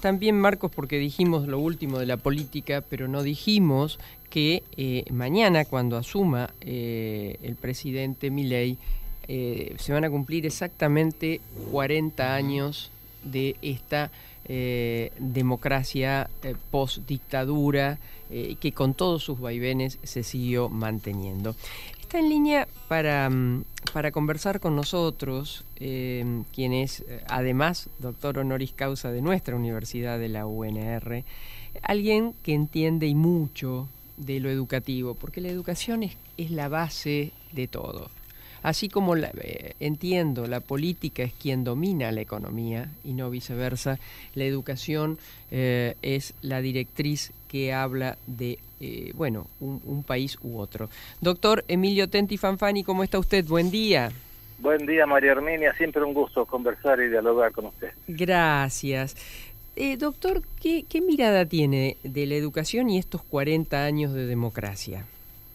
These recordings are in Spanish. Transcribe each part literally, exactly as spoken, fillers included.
también, Marcos, porque dijimos lo último de la política, pero no dijimos que eh, mañana, cuando asuma eh, el presidente Milei, eh, se van a cumplir exactamente cuarenta años de esta eh, democracia eh, post-dictadura eh, que con todos sus vaivenes se siguió manteniendo. Está en línea para, para conversar con nosotros, eh, quien es además doctor honoris causa de nuestra universidad, de la U N R, alguien que entiende y mucho de lo educativo, porque la educación es, es la base de todo. Así como la, eh, entiendo, la política es quien domina la economía y no viceversa, la educación eh, es la directriz que habla de, eh, bueno, un, un país u otro. Doctor Emilio Tenti Fanfani, ¿cómo está usted? Buen día. Buen día, María Herminia. Siempre un gusto conversar y dialogar con usted. Gracias. Eh, doctor, ¿qué, ¿qué mirada tiene de la educación y estos cuarenta años de democracia?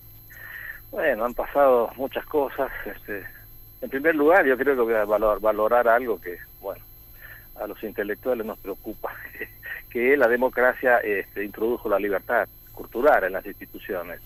Bueno, han pasado muchas cosas. Este, en primer lugar, yo creo que voy a valor, valorar algo que, bueno, a los intelectuales nos preocupa, que la democracia este, introdujo la libertad cultural en las instituciones.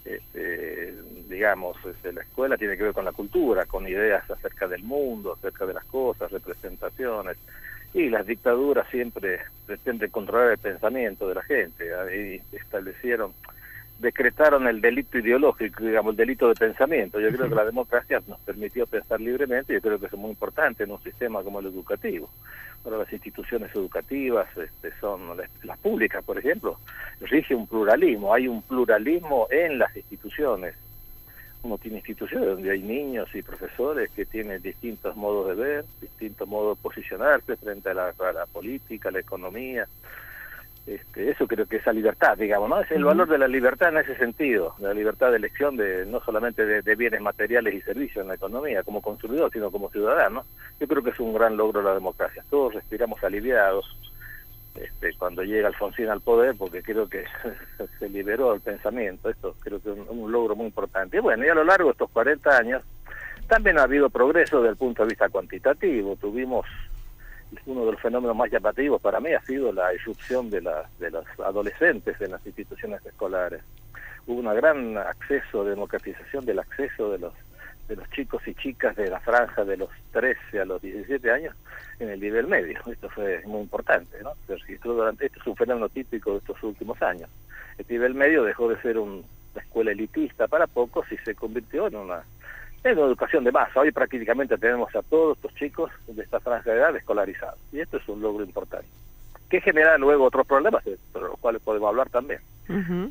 Este, digamos, este, la escuela tiene que ver con la cultura, con ideas acerca del mundo, acerca de las cosas, representaciones, y las dictaduras siempre pretenden controlar el pensamiento de la gente. Ahí establecieron, decretaron el delito ideológico, digamos, el delito de pensamiento. Yo creo que la democracia nos permitió pensar libremente, y yo creo que eso es muy importante en un sistema como el educativo. Ahora, las instituciones educativas este, son las, las públicas, por ejemplo, rige un pluralismo, hay un pluralismo en las instituciones. Uno tiene instituciones donde hay niños y profesores que tienen distintos modos de ver, distintos modos de posicionarse frente a la, a la política, a la economía. Este, eso creo que es la libertad, digamos, ¿no? Es el valor de la libertad en ese sentido, de la libertad de elección de no solamente de, de bienes materiales y servicios en la economía, como consumidor, sino como ciudadano. Yo creo que es un gran logro de la democracia. Todos respiramos aliviados este, cuando llega Alfonsín al poder, porque creo que se liberó el pensamiento. Esto creo que es un, un logro muy importante. Y bueno, y a lo largo de estos cuarenta años también ha habido progreso desde el punto de vista cuantitativo. Tuvimos uno de los fenómenos más llamativos para mí ha sido la irrupción de, la, de los adolescentes en las instituciones escolares. Hubo un gran acceso, democratización del acceso de los de los chicos y chicas de la franja de los trece a los diecisiete años en el nivel medio. Esto fue muy importante, ¿no? Se registró durante, esto es un fenómeno típico de estos últimos años. El nivel medio dejó de ser un, una escuela elitista para pocos y se convirtió en una Es una educación de masa. Hoy prácticamente tenemos a todos estos chicos de esta franja de edad escolarizados. Y esto es un logro importante. Que genera luego otros problemas, pero los cuales podemos hablar también. Uh-huh.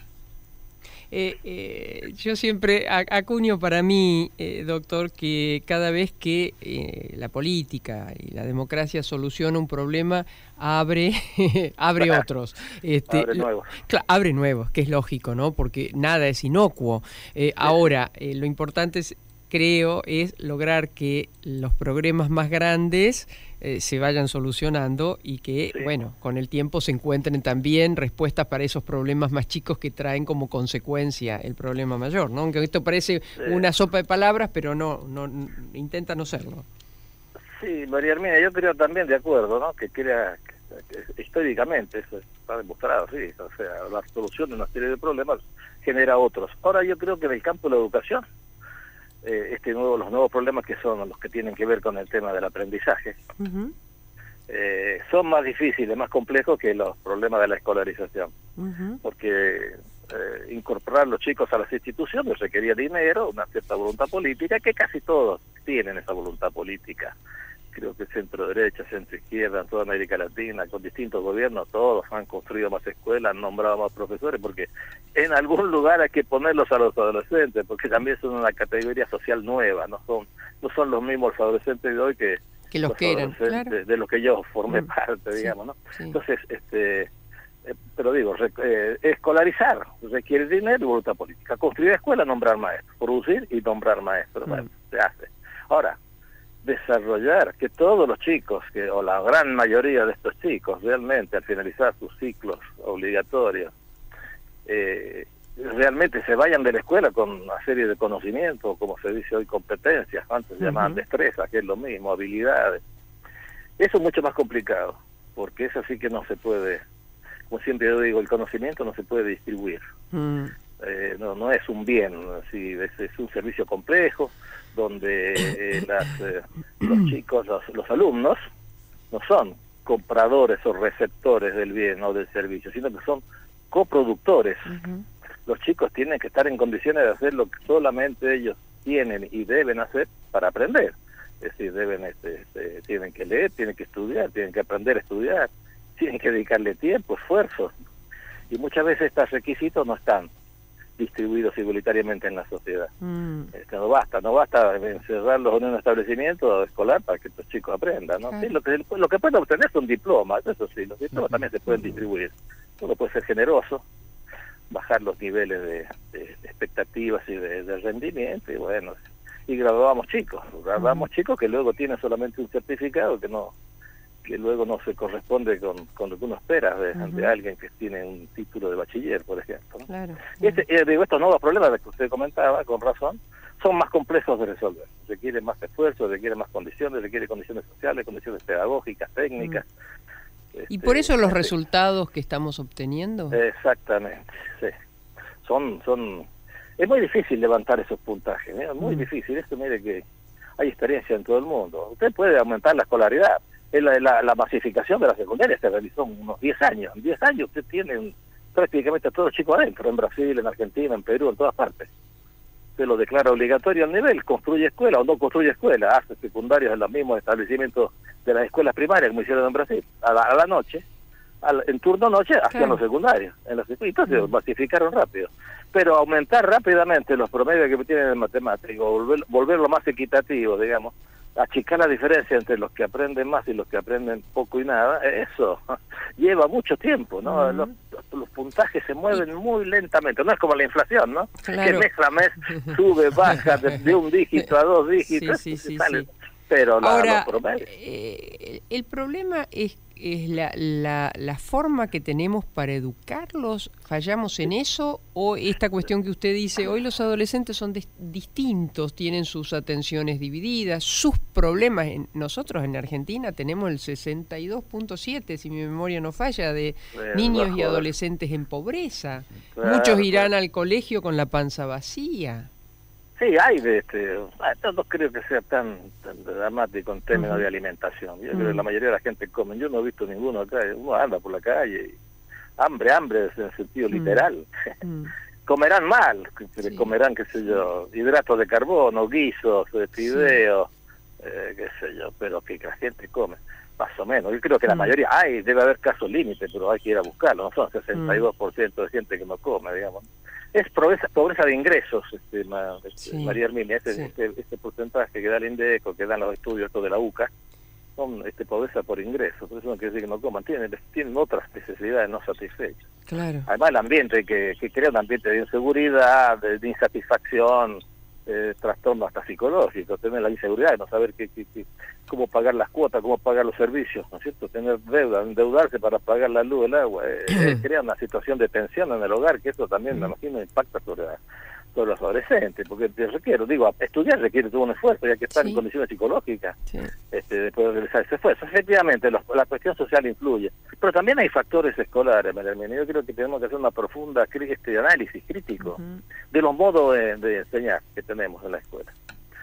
eh, eh, yo siempre acuño para mí, eh, doctor, que cada vez que eh, la política y la democracia soluciona un problema, abre abre otros. Este, abre nuevos. Claro, abre nuevos, que es lógico, ¿no? Porque nada es inocuo. Eh, sí. Ahora, eh, lo importante es, creo, es lograr que los problemas más grandes eh, se vayan solucionando y que, sí. bueno, con el tiempo se encuentren también respuestas para esos problemas más chicos que traen como consecuencia el problema mayor, ¿no? Aunque esto parece sí. una sopa de palabras, pero no, no, no intenta no serlo. Sí, María Herminia, yo creo también de acuerdo, ¿no? Que crea, que, que, históricamente eso está demostrado, sí, o sea, la solución de una serie de problemas genera otros. Ahora yo creo que en el campo de la educación, eh, este nuevo, los nuevos problemas que son los que tienen que ver con el tema del aprendizaje, uh-huh. eh, son más difíciles, más complejos que los problemas de la escolarización, uh-huh. porque eh, incorporar a los chicos a las instituciones requería dinero, una cierta voluntad política, que casi todos tienen esa voluntad política. Creo que centro derecha, centro izquierda, en toda América Latina, con distintos gobiernos, todos han construido más escuelas, han nombrado más profesores, porque en algún lugar hay que ponerlos a los adolescentes, porque también son una categoría social nueva, no son no son los mismos adolescentes de hoy que, que los, los que eran, claro. de los que yo formé mm, parte, digamos, ¿no? Sí. Entonces, este, eh, pero digo, rec, eh, escolarizar requiere dinero y voluntad política. Construir escuelas, nombrar maestros, producir y nombrar maestros, mm. bueno, se hace. Ahora, desarrollar que todos los chicos, que o la gran mayoría de estos chicos, realmente al finalizar sus ciclos obligatorios, eh, realmente se vayan de la escuela con una serie de conocimientos, como se dice hoy, competencias, antes se llamaban uh-huh. destrezas, que es lo mismo, habilidades. Eso es mucho más complicado, porque es así que no se puede, como siempre yo digo, el conocimiento no se puede distribuir. Mm. Eh, no, no es un bien, así, es, es un servicio complejo, donde eh, las, eh, los chicos, los, los alumnos, no son compradores o receptores del bien o del servicio, sino que son coproductores. Uh-huh. Los chicos tienen que estar en condiciones de hacer lo que solamente ellos tienen y deben hacer para aprender. Es decir, deben, este, este, tienen que leer, tienen que estudiar, tienen que aprender a estudiar, tienen que dedicarle tiempo, esfuerzo. Y muchas veces estos requisitos no están distribuidos igualitariamente en la sociedad. Mm. Este, no basta, no basta encerrarlos en un establecimiento escolar para que estos chicos aprendan, ¿no? Claro. Sí, lo que lo que pueden obtener son diplomas, eso sí, los diplomas mm. también se pueden distribuir. Uno puede ser generoso, bajar los niveles de, de, de expectativas y de, de rendimiento, y bueno, y graduamos chicos, graduamos mm. chicos que luego tienen solamente un certificado que no que luego no se corresponde con, con lo que uno espera de, uh-huh. de alguien que tiene un título de bachiller, por ejemplo, ¿no? Claro, claro. Este, eh, digo, estos nuevos problemas que usted comentaba, con razón, son más complejos de resolver. Requieren más esfuerzo, requieren más condiciones, requieren condiciones sociales, condiciones pedagógicas, técnicas. Uh-huh. Este, ¿Y por eso los este, resultados que estamos obteniendo? Exactamente, sí. Son, son, es muy difícil levantar esos puntajes, ¿eh? Muy uh-huh. difícil. Esto, mire que hay experiencia en todo el mundo. Usted puede aumentar la escolaridad. La, la, la masificación de la secundaria se realizó en unos diez años. En diez años usted tiene un, prácticamente a todos los chicos adentro, en Brasil, en Argentina, en Perú, en todas partes. Usted lo declara obligatorio al nivel, construye escuela o no construye escuela, hace secundarios en los mismos establecimientos de las escuelas primarias, como hicieron en Brasil, a la, a la noche, al, en turno noche, hacían claro. los secundarios. En los, entonces mm. masificaron rápido. Pero aumentar rápidamente los promedios que tienen en matemáticas, volver, volverlo más equitativo, digamos, achicar la diferencia entre los que aprenden más y los que aprenden poco y nada, eso lleva mucho tiempo, ¿no? Uh-huh. Los, los puntajes se mueven muy lentamente, no es como la inflación, ¿no? Claro. Que mes a mes sube, baja de, de un dígito a dos dígitos, sí, sí, sí, sale. Sí. Pero la, Ahora, los promedios. Eh, el problema es, es la, la, la forma que tenemos para educarlos. ¿Fallamos en eso? ¿O esta cuestión que usted dice, hoy los adolescentes son de, distintos, tienen sus atenciones divididas, sus problemas? En, nosotros en Argentina tenemos el sesenta y dos punto siete, si mi memoria no falla, de eh, niños bajo, y adolescentes en pobreza. Claro, Muchos irán claro. al colegio con la panza vacía. Sí, hay de este, no creo que sea tan, tan dramático en términos uh-huh. de alimentación. Yo uh-huh. creo que la mayoría de la gente come. Yo no he visto ninguno acá. Uno anda por la calle y hambre, hambre en el sentido uh-huh. literal. Uh-huh. Comerán mal, sí. comerán, qué sé yo, hidratos de carbono, guisos, fideos, sí. eh, qué sé yo, pero que la gente come. Más o menos. Yo creo que la uh-huh. mayoría, hay, debe haber casos límites, pero hay que ir a buscarlo. No son sesenta y dos por ciento de gente que no come, digamos. Es pobreza, pobreza de ingresos, este, ma, este, sí, María Herminia, este, sí. este, este porcentaje que da el INDECO, que dan los estudios estos de la U C A, son este, pobreza por ingresos, por eso no quiere decir que no coman, tienen, tienen otras necesidades no satisfechas. Claro. Además el ambiente que, que crea un ambiente de inseguridad, de, de insatisfacción, eh, trastorno hasta psicológico, tener la inseguridad de no saber qué, qué, qué, cómo pagar las cuotas, cómo pagar los servicios, ¿no es cierto? Tener deuda, endeudarse para pagar la luz, el agua, eh, eh, crea una situación de tensión en el hogar, que eso también, me imagino, impacta sobre, sobre los adolescentes, porque te requiero, digo, estudiar requiere todo un esfuerzo, ya que estar sí. en condiciones psicológicas, sí. este, después de realizar ese esfuerzo. Efectivamente, los, la cuestión social influye, pero también hay factores escolares, María Herminia. Yo creo que tenemos que hacer una profunda este, análisis crítico uh-huh. de los modos de, de enseñar que tenemos en la escuela.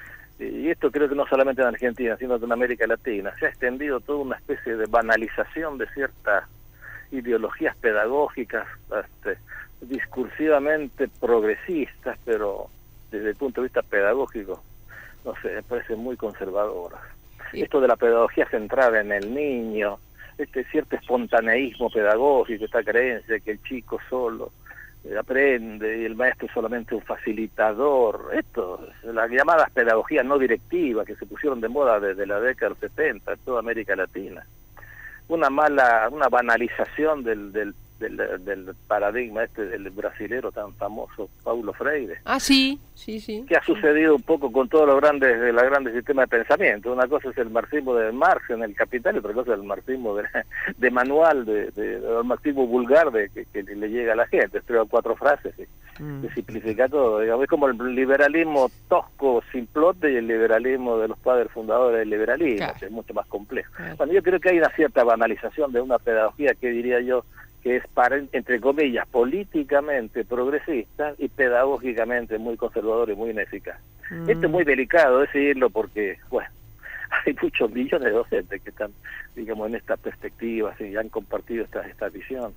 Y esto creo que no solamente en Argentina, sino en América Latina, se ha extendido toda una especie de banalización de ciertas ideologías pedagógicas, este, discursivamente progresistas, pero desde el punto de vista pedagógico, no sé, me parece muy conservadoras. Sí. Esto de la pedagogía centrada en el niño, este cierto espontaneísmo pedagógico, esta creencia de que el chico solo aprende y el maestro es solamente un facilitador. Esto, las llamadas pedagogías no directivas que se pusieron de moda desde la década del setenta en toda América Latina. Una mala, una banalización del, del, del, del paradigma este del brasilero tan famoso, Paulo Freire. Ah, sí, sí, sí. Que ha sucedido un poco con todos los grandes, de los grandes sistemas de pensamiento. Una cosa es el marxismo de Marx en El Capital y otra cosa es el marxismo de, de manual, de, de, de, el marxismo vulgar de que, que le llega a la gente. Tres o cuatro frases y, mm. que simplifica todo, digamos, es como el liberalismo tosco, simplote, y el liberalismo de los padres fundadores del liberalismo, claro. que es mucho más complejo. Claro. Bueno, yo creo que hay una cierta banalización de una pedagogía que diría yo que es, para, entre comillas, políticamente progresista y pedagógicamente muy conservadora y muy ineficaz. Mm. Esto es muy delicado decirlo porque, bueno, hay muchos millones de docentes que están, digamos, en esta perspectiva, y han compartido esta, esta visión.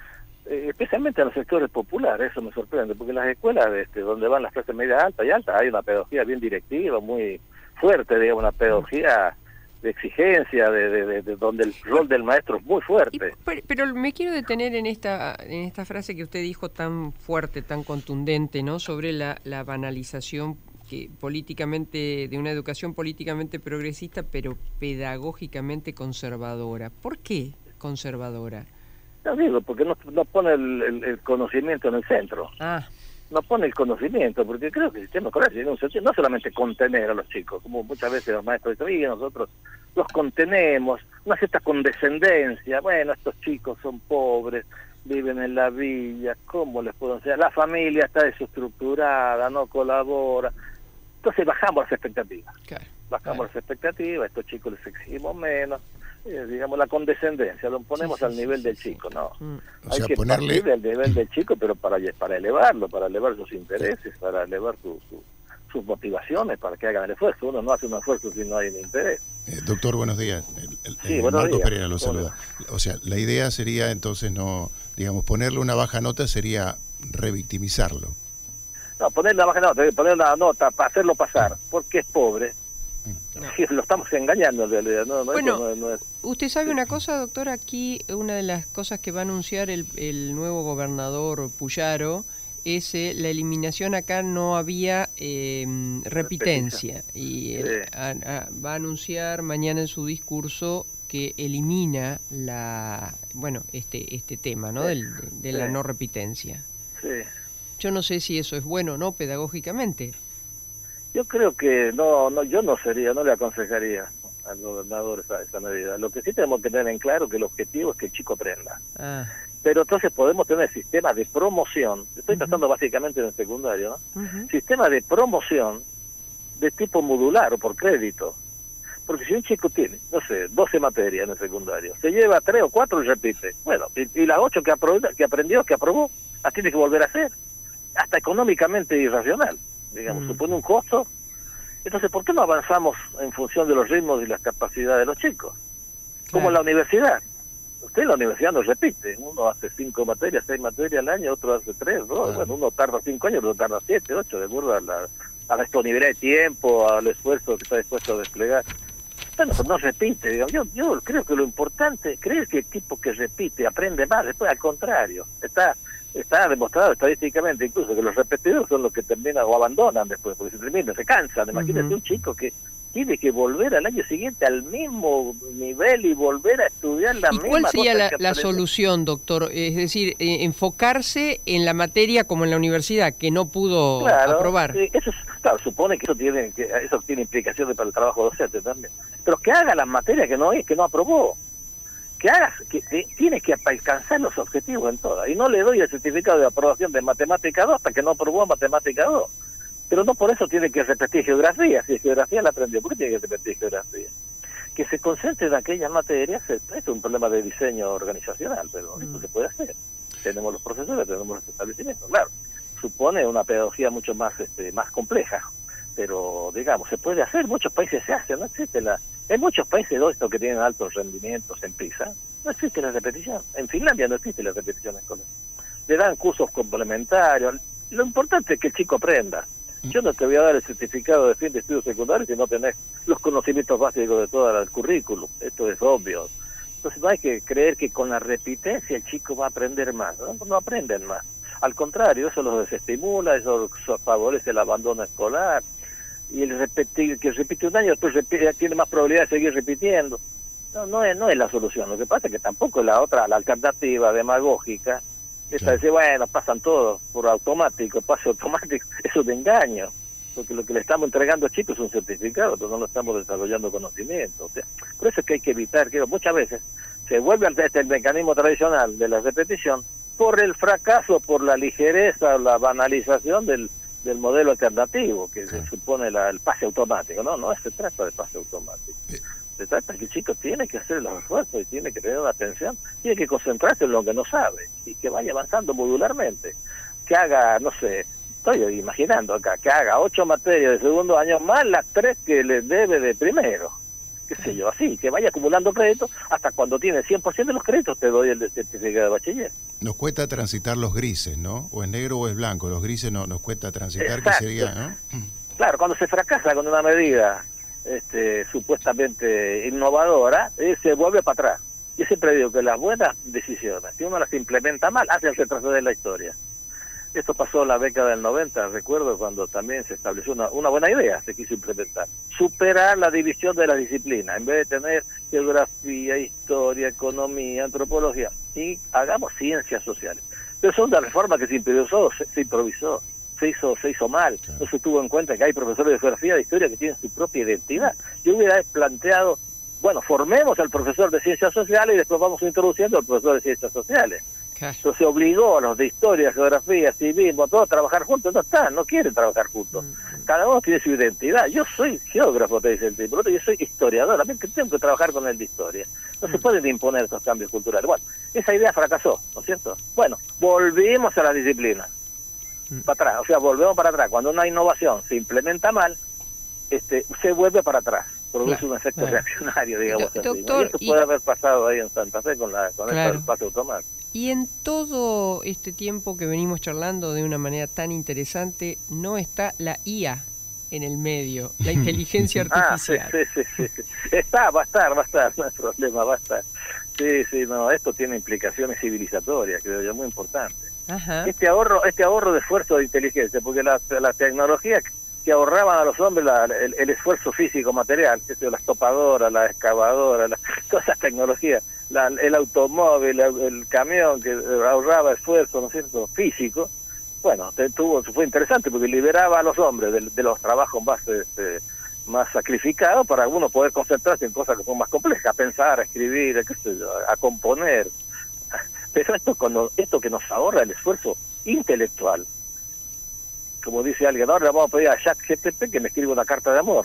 Eh, especialmente en los sectores populares, eso me sorprende, porque en las escuelas este, donde van las clases media alta y alta hay una pedagogía bien directiva, muy fuerte, digamos, una pedagogía de exigencia, de, de, de, de donde el rol del maestro es muy fuerte. Y, pero, pero me quiero detener en esta en esta frase que usted dijo tan fuerte, tan contundente, ¿no? Sobre la, la banalización que políticamente, de una educación políticamente progresista, pero pedagógicamente conservadora. ¿Por qué conservadora? No digo, porque no, no pone el, el, el conocimiento en el centro. Ah. No pone el conocimiento, porque creo que el sistema escolar tiene un sentido, no solamente contener a los chicos, como muchas veces los maestros dicen, y nosotros los contenemos, una cierta condescendencia, bueno, estos chicos son pobres, viven en la villa, ¿cómo les puedo enseñar? La familia está desestructurada, no colabora. Entonces bajamos las expectativas, claro, bajamos claro. las expectativas, a estos chicos les exigimos menos, eh, digamos la condescendencia, lo ponemos sí, sí, al nivel sí, del sí, chico, sí. no, mm. hay sea, que ponerle... partir del nivel del chico, pero para, para elevarlo, para elevar sus intereses, para elevar su, su, sus motivaciones, para que hagan el esfuerzo. Uno no hace un esfuerzo si no hay un interés. Eh, doctor, buenos días. El, el, sí, el buenos Marcos días. Pereira lo saluda. O sea, la idea sería entonces no, digamos, ponerle una baja nota sería revictimizarlo. No, poner la baja nota, poner una nota para hacerlo pasar, porque es pobre. No. Lo estamos engañando en realidad. No, no, bueno, no, no es... usted sabe una cosa, doctor, aquí una de las cosas que va a anunciar el, el nuevo gobernador Puyaro es eh, la eliminación, acá no había eh, repitencia, y sí. él, a, a, va a anunciar mañana en su discurso que elimina la bueno este este tema, ¿no? Sí. Del, de, de la sí. no repitencia. Sí. Yo no sé si eso es bueno o no pedagógicamente. Yo creo que no, no, yo no sería, no le aconsejaría al gobernador esa, esa medida. Lo que sí tenemos que tener en claro que el objetivo es que el chico aprenda. Ah. Pero entonces podemos tener sistemas de promoción, estoy uh-huh. pensando básicamente en el secundario, ¿no? Uh-huh. Sistema de promoción de tipo modular o por crédito. Porque si un chico tiene, no sé, doce materias en el secundario, se lleva tres o cuatro y repite. Bueno, y, y las ocho que, aprobó, que aprendió, que aprobó, las tiene que volver a hacer. Hasta económicamente irracional, digamos, mm. supone un costo. Entonces, ¿por qué no avanzamos en función de los ritmos y las capacidades de los chicos? Claro. Como en la universidad. Usted en la universidad no repite, uno hace cinco materias, seis materias al año, otro hace tres, ¿no? Claro. Bueno, uno tarda cinco años, otro tarda siete, ocho, de acuerdo a la, a la disponibilidad de tiempo, al esfuerzo que está dispuesto a desplegar. Bueno, pues no repite, digamos. Yo, yo creo que lo importante, creer que el tipo que repite aprende más, después al contrario, está... Está demostrado estadísticamente incluso que los repetidores son los que terminan o abandonan después, porque se terminan, se cansan. Imagínate uh-huh. un chico que tiene que volver al año siguiente al mismo nivel y volver a estudiar la ¿Y misma cuál sería cosa la, la solución, doctor? Es decir, eh, enfocarse en la materia como en la universidad, que no pudo claro, aprobar. Sí, eso es, claro, supone que eso tiene que eso tiene implicaciones para el trabajo docente también. Pero que haga las materias que no es, que no aprobó. Que hagas, que, que tienes que alcanzar los objetivos en todas. Y no le doy el certificado de aprobación de Matemática dos hasta que no aprobó Matemática dos. Pero no por eso tiene que repetir geografía. Si geografía la aprendió, ¿por qué tiene que repetir geografía? Que se concentre en aquellas materias, es un problema de diseño organizacional, pero mm. esto se puede hacer. Tenemos los profesores, tenemos los establecimientos. Claro, supone una pedagogía mucho más este más compleja, pero digamos, se puede hacer. Muchos países se hacen, no existe la... En muchos países de estos que tienen altos rendimientos en PISA, no existe la repetición. En Finlandia no existe la repetición escolar. Le dan cursos complementarios. Lo importante es que el chico aprenda. Yo no te voy a dar el certificado de fin de estudios secundarios si no tenés los conocimientos básicos de todo el currículum. Esto es obvio. Entonces no hay que creer que con la repitencia el chico va a aprender más. No, no aprenden más. Al contrario, eso los desestimula, eso favorece el abandono escolar. Y el repetir, que repite un año, después repite, tiene más probabilidad de seguir repitiendo. No, no es, no es la solución. Lo que pasa es que tampoco es la otra, la alternativa demagógica, esa claro. de decir, bueno, pasan todos por automático, pase automático, eso es de engaño. Porque lo que le estamos entregando al chico es un certificado, pero no lo estamos desarrollando conocimiento. O sea, por eso es que hay que evitar que muchas veces se vuelve ante este el mecanismo tradicional de la repetición, por el fracaso, por la ligereza, la banalización del, del modelo alternativo, que sí. se supone la, el pase automático. No, no se trata de pase automático. Sí. Se trata de que el chico tiene que hacer los esfuerzos y tiene que tener una atención, tiene que concentrarse en lo que no sabe y que vaya avanzando modularmente. Que haga, no sé, estoy imaginando acá, que haga ocho materias de segundo año más las tres que le debe de primero. Qué sé yo, así, que vaya acumulando créditos hasta cuando tiene cien por ciento de los créditos te doy el certificado de bachiller. Nos cuesta transitar los grises, ¿no? O es negro o es blanco. Los grises no, nos cuesta transitar, Exacto. que sería, ¿no? Claro, cuando se fracasa con una medida este, supuestamente innovadora, eh, se vuelve para atrás. Yo siempre digo que las buenas decisiones, si uno las implementa mal, hacen retroceder la historia. Esto pasó en la década del noventa, recuerdo cuando también se estableció una, una buena idea, se quiso implementar. Superar la división de las disciplinas, en vez de tener geografía, historia, economía, antropología, y hagamos ciencias sociales. Pero es una reforma que se improvisó, se, se improvisó, se hizo, se hizo mal, no se tuvo en cuenta que hay profesores de geografía, de historia que tienen su propia identidad. Yo hubiera planteado, bueno, formemos al profesor de ciencias sociales y después vamos introduciendo al profesor de ciencias sociales. Entonces se obligó a los de historia, geografía, civismo, a todos a trabajar juntos. No están, no quieren trabajar juntos. Cada uno tiene su identidad. Yo soy geógrafo, te dice el tipo, yo soy historiador, también tengo que trabajar con el de historia. No se pueden imponer estos cambios culturales. Bueno, esa idea fracasó, ¿no es cierto? Bueno, volvimos a la disciplina. Para atrás, o sea, volvemos para atrás. Cuando una innovación se implementa mal, este, se vuelve para atrás. Produce claro, un efecto claro. reaccionario, digamos Do, así. Doctor, ¿no? Y esto y... puede haber pasado ahí en Santa Fe con, la, con claro. esto del pase automático. Y en todo este tiempo que venimos charlando de una manera tan interesante, no está la I A en el medio, la inteligencia artificial. Ah, sí, sí, sí, sí. Está, va a estar, va a estar, no hay problema, va a estar. Sí, sí, no, esto tiene implicaciones civilizatorias, creo yo, muy importantes. Ajá. Este ahorro, este ahorro de esfuerzo de inteligencia, porque la, la tecnología que ahorraban a los hombres la, el, el esfuerzo físico material, que es las topadoras, la excavadora, la, todas esas tecnologías, la, el automóvil, el, el camión que ahorraba esfuerzo, ¿no es cierto?, físico. Bueno, te, tuvo, fue interesante porque liberaba a los hombres de, de los trabajos más este, más sacrificados para uno poder concentrarse en cosas que son más complejas, a pensar, a escribir, qué sé yo, a componer. Pero esto, cuando, esto que nos ahorra el esfuerzo intelectual, como dice alguien, ahora le vamos a pedir a ChatGPT que me escriba una carta de amor.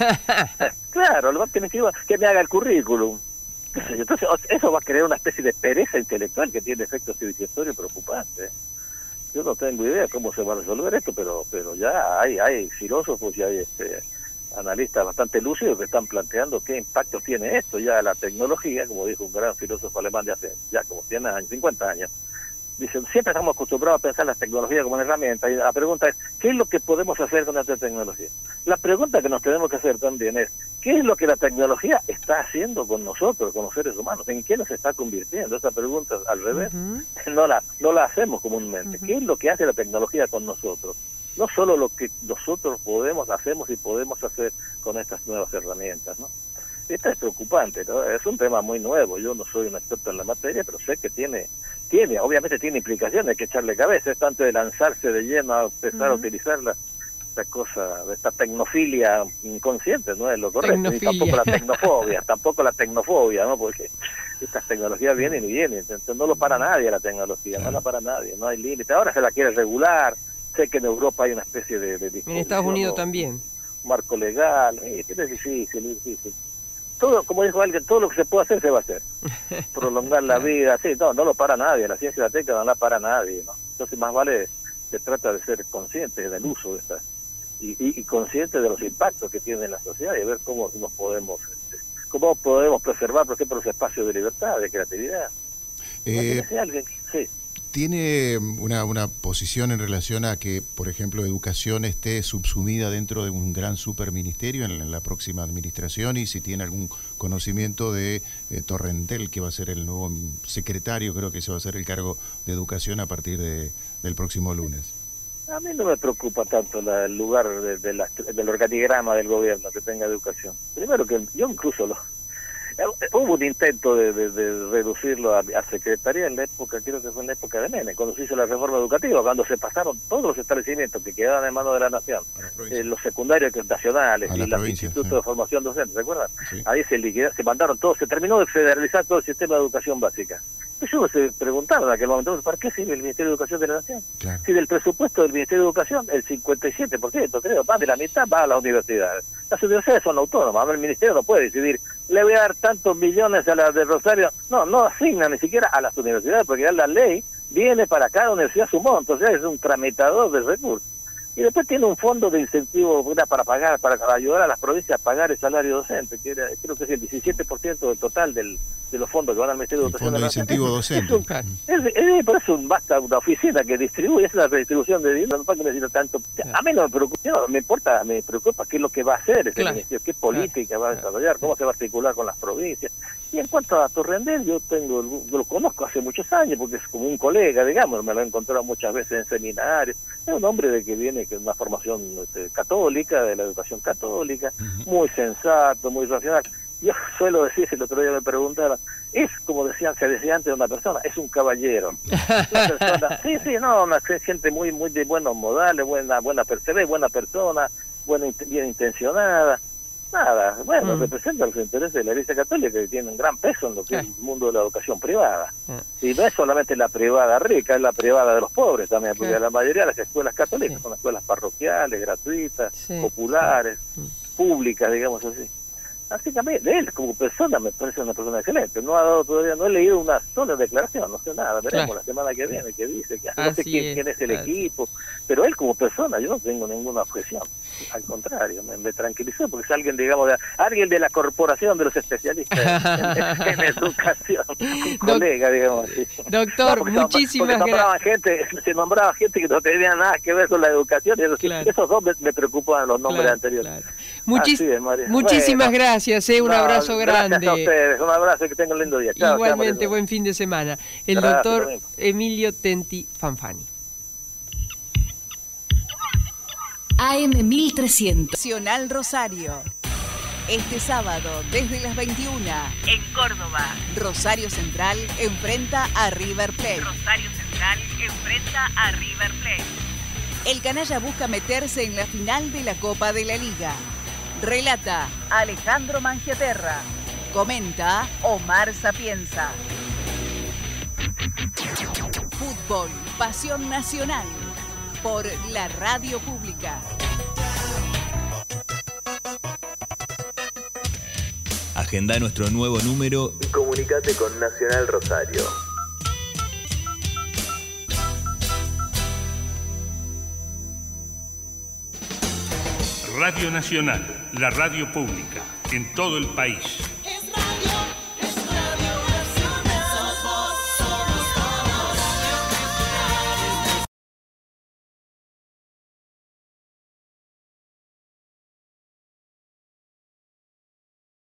Claro, le va a que me escriba, que me haga el currículum. Entonces, eso va a crear una especie de pereza intelectual que tiene efectos civilizatorios preocupantes. Yo no tengo idea cómo se va a resolver esto, pero pero ya hay hay filósofos y hay este, analistas bastante lúcidos que están planteando qué impacto tiene esto. Ya la tecnología, como dijo un gran filósofo alemán de hace ya como cien años, cincuenta años, dicen, siempre estamos acostumbrados a pensar la tecnología como una herramienta, y la pregunta es, ¿qué es lo que podemos hacer con esta tecnología? La pregunta que nos tenemos que hacer también es, ¿qué es lo que la tecnología está haciendo con nosotros, con los seres humanos? ¿En qué nos está convirtiendo? Esa pregunta, al revés, uh-huh. no la no la hacemos comúnmente. Uh-huh. ¿Qué es lo que hace la tecnología con nosotros? No solo lo que nosotros podemos, hacemos y podemos hacer con estas nuevas herramientas, ¿no? Esto es preocupante, ¿no? Es un tema muy nuevo, yo no soy un experto en la materia, pero sé que tiene, tiene, obviamente tiene implicaciones, hay que echarle cabeza, esto antes de lanzarse de lleno a empezar uh-huh. a utilizarla. Esta cosa, esta tecnofilia inconsciente, no es lo correcto, ni tampoco la tecnofobia, tampoco la tecnofobia, ¿no? Porque estas tecnologías vienen y vienen, entonces no lo para nadie la tecnología, claro. no la para nadie, no hay límite. Ahora se la quiere regular, sé que en Europa hay una especie de... de en Estados Unidos ¿no? también. Marco legal, eh, es difícil, es difícil. Todo, como dijo alguien, todo lo que se puede hacer se va a hacer. Prolongar la vida, sí, no, no lo para nadie, la ciencia y la técnica no la para nadie, ¿no? Entonces más vale, se trata de ser conscientes del uso de estas Y, y, y consciente de los impactos que tiene en la sociedad y ver cómo nos podemos este, cómo podemos preservar, por ejemplo, los espacios de libertad, de creatividad. Eh, ¿No alguien? Sí. ¿Tiene una, una posición en relación a que, por ejemplo, educación esté subsumida dentro de un gran superministerio en, en la próxima administración? Y si tiene algún conocimiento de eh, Torrentel, que va a ser el nuevo secretario, creo que se va a hacer el cargo de educación a partir de, del próximo lunes. A mí no me preocupa tanto la, el lugar de, de la, del organigrama del gobierno que tenga educación. Primero que yo incluso lo... Hubo un intento de, de, de reducirlo a, a secretaría en la época, creo que fue en la época de Menem, cuando se hizo la reforma educativa, cuando se pasaron todos los establecimientos que quedaban en manos de la nación, eh, los secundarios nacionales y los institutos sí. de formación docente, ¿recuerdan? Sí. Ahí se liquidaron, se mandaron todos, se terminó de federalizar todo el sistema de educación básica. Después yo se preguntaron en aquel momento, ¿para qué sirve el Ministerio de Educación de la Nación? Claro. Si del presupuesto del Ministerio de Educación, el cincuenta y siete por ciento, creo, más de la mitad va a las universidades. Las universidades son autónomas, el Ministerio no puede decidir, le voy a dar tantos millones a las de Rosario. No, no asigna ni siquiera a las universidades, porque ya la ley viene para cada universidad su monto, o sea, es un tramitador de recursos. Y después tiene un fondo de incentivo para pagar, para ayudar a las provincias a pagar el salario docente, que era, creo que es el diecisiete por ciento del total del, de los fondos que van al Ministerio de Educación. El fondo de incentivo docente. Es, un, es, es, es, por eso basta una oficina que distribuye, es una redistribución de dinero, no para que necesita tanto. A mí no me preocupa, no, me importa, me preocupa qué es lo que va a hacer ese claro. ministerio, qué política claro. va a desarrollar, cómo se va a articular con las provincias. Y en cuanto a Torrendel, yo tengo, yo lo conozco hace muchos años, porque es como un colega, digamos, me lo he encontrado muchas veces en seminarios. Es un hombre de que viene con una formación este, católica, de la educación católica, uh-huh. muy sensato, muy racional. Yo suelo decir, si el otro día me preguntaron, es como decían, se decía antes de una persona, es un caballero. Una persona, sí, sí, no, una gente muy, muy de buenos modales, buena, buena, se ve buena persona, buena, bien intencionada. Nada, bueno, mm. representa los intereses de la Iglesia Católica, que tiene un gran peso en lo que eh. es el mundo de la educación privada. Eh. Y no es solamente la privada rica, es la privada de los pobres también, porque eh. la mayoría de las escuelas católicas sí. son escuelas parroquiales, gratuitas, sí. populares, sí. públicas, digamos así. Así que a mí, él como persona me parece una persona excelente. No ha dado todavía, no he leído una sola declaración, no sé nada, veremos claro. la semana que viene qué dice, que no sé quién es, quién es el así. equipo, pero él como persona yo no tengo ninguna objeción, al contrario, me, me tranquilizó porque es alguien, digamos, de, alguien de la corporación de los especialistas en, en, en educación, un colega, digamos así. Doctor, no, muchísimas gracias. Nombraban gente, se nombraba gente que no tenía nada que ver con la educación, y esos, claro. esos dos me, me preocupan los nombres claro, anteriores. Claro. Muchis es, muchísimas bueno, gracias, eh, un no, abrazo grande. Gracias a ustedes, un abrazo, que tengan un lindo día. Chao, igualmente, chao, buen fin de semana. El gracias, doctor Emilio Tenti Fanfani. A M mil trescientos Nacional Rosario. Este sábado, desde las veintiuna, en Córdoba, Rosario Central enfrenta a River Plate. Rosario Central enfrenta a River Plate. El canalla busca meterse en la final de la Copa de la Liga. Relata Alejandro Mangiaterra. Comenta Omar Sapienza. Fútbol, pasión nacional. Por la radio pública. Agenda nuestro nuevo número y comunicate con Nacional Rosario. Radio Nacional, la radio pública, en todo el país.